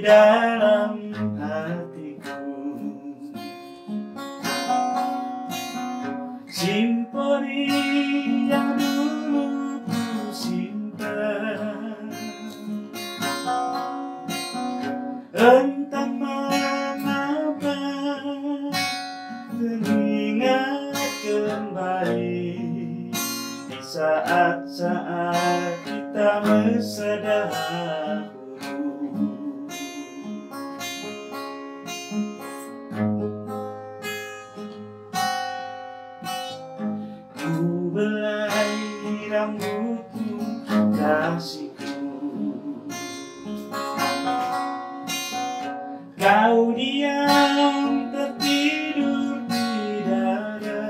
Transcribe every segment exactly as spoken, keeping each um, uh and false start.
dalam hatiku. Simphony yang dulu ku simpan, entah mengapa teringat kembali di saat-saat kita mesra dahulu. Ku belai rambutmu kasihku, kau diam tertidur di dada,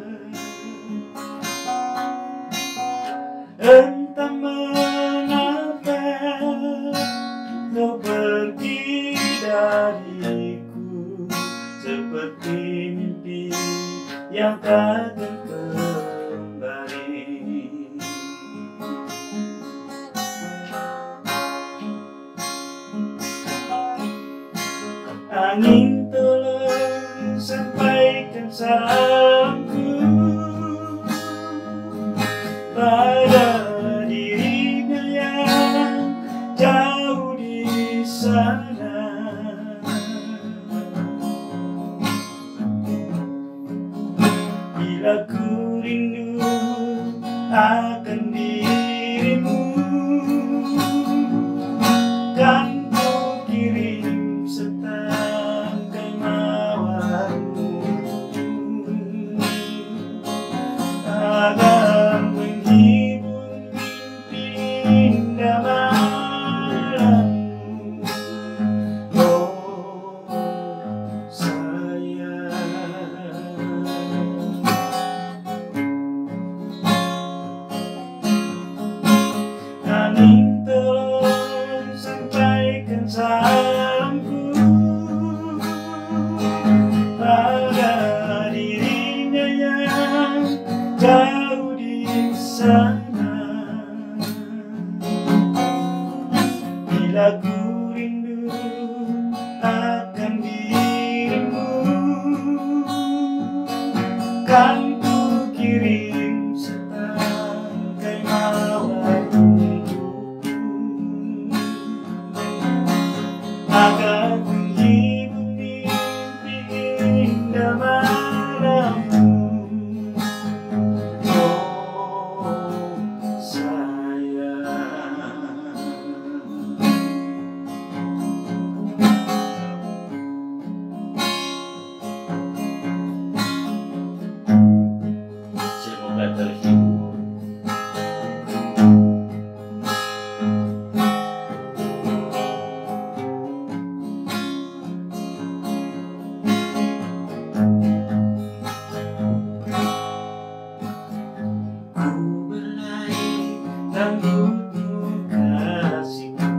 entah mengapa kau pergi dariku seperti mimpi yang takkan kembali. Angin tolong sampaikan salamku pada dirinya yang jauh di sana. Bila ku rindu akan dirimu, kan ku kirim setangkai mawarmu agar menghibur mimpi indah malammu. Oh sayang, angin tolong sampaikan salamku pada dirinya yang jauh di sana. Bila ku rindu akan dirimu, kan ku kirim setangkai mawar agar menghibur mimpi indah malammu. Oh sayang, semoga terhibur. Ku belai rambutmu kasihku,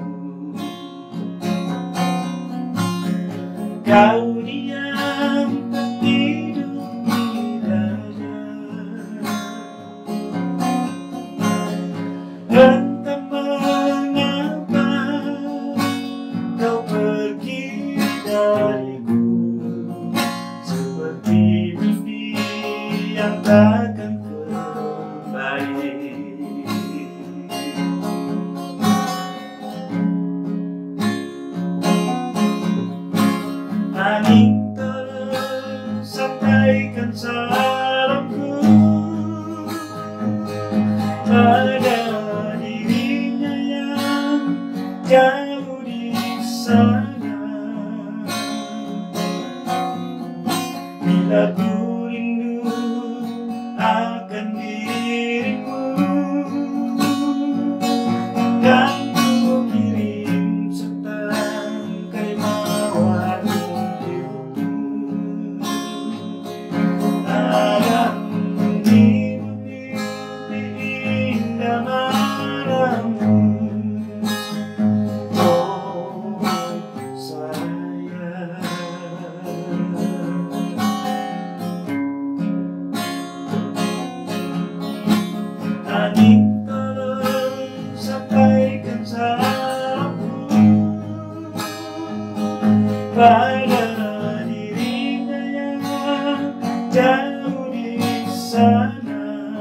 kau diam tertidur di dada, entah mengapa kau pergi dariku seperti mimpi yang takkan kembali. Angin tolong sampaikan salamku pada dirinya yang jauh di sana. Bila ku rindu akan dirimu, kan ku kirim setangkai mawar untukmu agar menghibur mimpi indah malammu. Oh pada dirinya yang jauh di sana.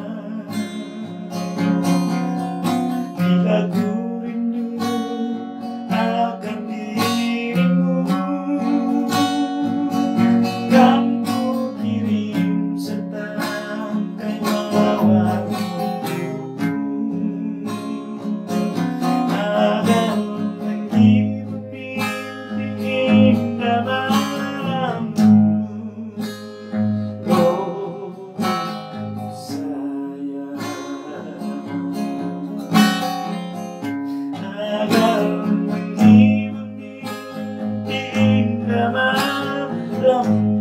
Bila ku rindu akan dirimu, kan ku kirim setangkai mawar agar menghibur mimpi indah malammu. Oh sayang, agar menghibur mimpi indah malammu.